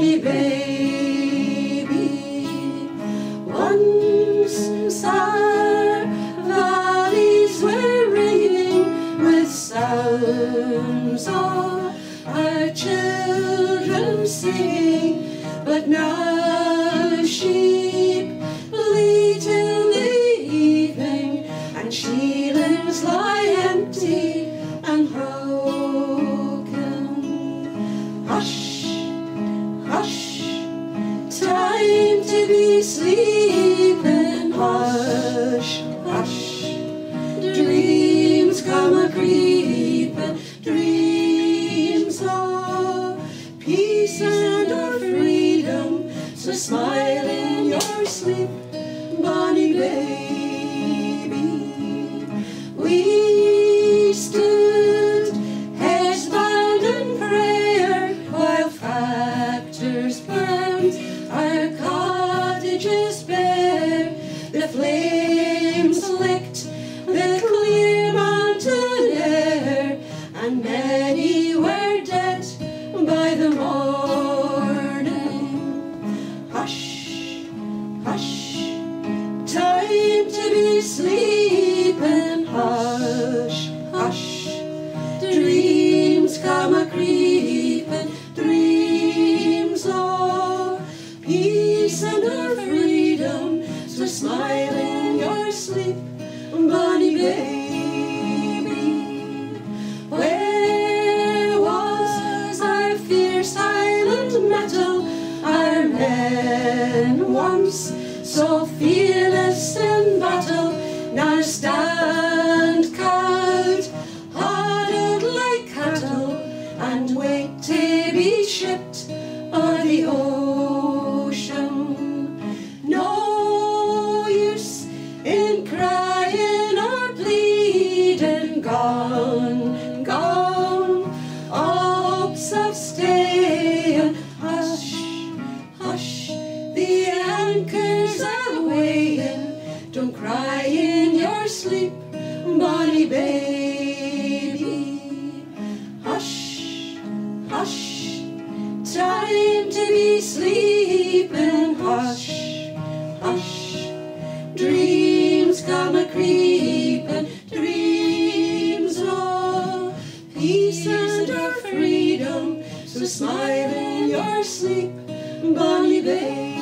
bonny baby. Once our valleys were ringing with sounds of our children singing, but now sheep bleat in the evening, and sheilings lie empty and broken. Hush, hush, time to be sleeping. Hush, hush, dreams come a-creeping, dreams of peace and of freedom. So smile in your sleep, bonny baby. We stood heads bowed in prayer while factors burned our cottages bare. The flames licked the clear mountain air, and many were dead by the morning. Hush, hush, time to be sleeping. Hush, hush, dreams come a-creeping, dreams of peace and of freedom. So smile in your sleep, bonny baby. Where was our fierce Highland metal, our men once so fearless in battle, now stand cowed, huddled like cattle, and wait to be shipped o'er the ocean. No use in crying or pleading, gone, gone, hopes of staying. Hush, hush, the anchors are weighing. Don't cry in your sleep, bonny baby. Hush, hush, time to be sleeping. Hush, hush, dreams come a-creeping, dreams of peace and of freedom. So smile in your sleep, bonny baby.